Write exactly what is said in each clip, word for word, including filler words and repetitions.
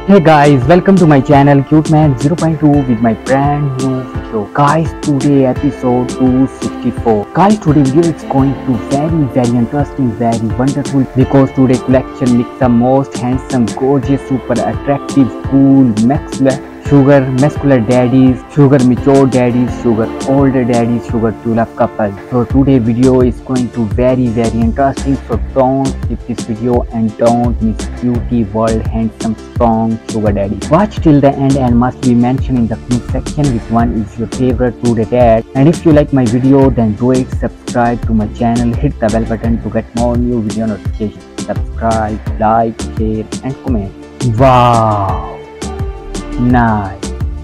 Hey guys, welcome to my channel Cute Man zero point two with my brand new video. Guys, today episode two sixty-four. Guys, today video is going to very very interesting, very wonderful because today collection mix the most handsome, gorgeous, super attractive, cool, maxilla sugar muscular daddies, sugar mature daddies, sugar older daddies, sugar to love couple. So today video is going to very very interesting, so don't skip this video and don't miss beauty world handsome strong sugar daddy. Watch till the end and must be mentioned in the comment section which one is your favorite to the dad. And if you like my video then do it, subscribe to my channel, hit the bell button to get more new video notifications. Subscribe, like, share and comment. Wow, nice.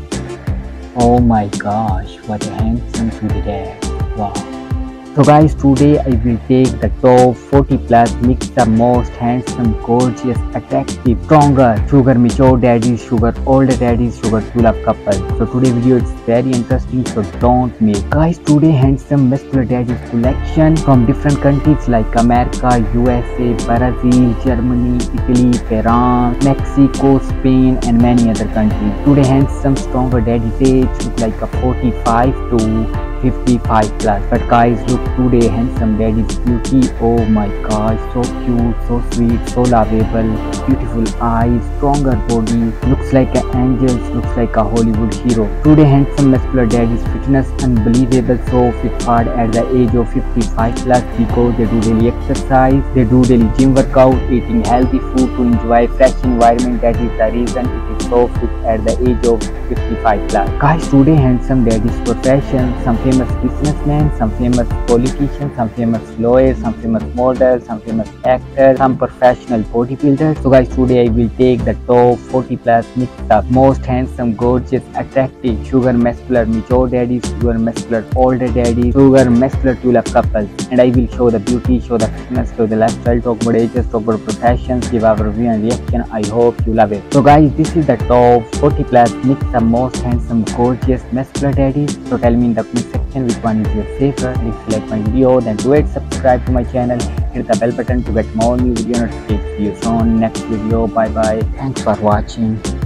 Oh my gosh, what a handsome to the dad. Wow. So guys, today I will take the top forty plus mix the most handsome, gorgeous, attractive, stronger sugar mature daddies, sugar older daddies, sugar to love couple. So today video is very interesting, so don't miss. Guys, today handsome muscular daddies collection from different countries like America, U S A, Brazil, Germany, Italy, France, Mexico, Spain and many other countries. Today handsome stronger daddies age look like a forty-five to fifty-five plus. But guys, look today handsome daddy's beauty. Oh my gosh, so cute, so sweet, so lovable, beautiful eyes, stronger body, looks like an angel, looks like a Hollywood hero. Today handsome muscular daddy's fitness unbelievable, so fit hard at the age of fifty-five plus because they do daily exercise, they do daily gym workout, eating healthy food to enjoy fresh environment. That is the reason it is so fit at the age of fifty-five plus. Guys, today handsome daddy's profession, some famous businessmen, some famous politicians, some famous lawyers, some famous models, some famous actors, some professional bodybuilders. So guys, today I will take the top forty plus mix up most handsome, gorgeous, attractive, sugar muscular mature daddies, sugar muscular older daddies, sugar muscular to love couples, and I will show the beauty, show the fitness, show the lifestyle, talk about ages, talk about professions, give our review and reaction. I hope you love it. So guys, this is the top forty plus mix up most handsome, gorgeous, muscular daddies. So tell me in the comment section which one is your favorite, and if you like my video then do it, subscribe to my channel, hit the bell button to get more new video notifications. See you soon next video. Bye bye, thanks for watching.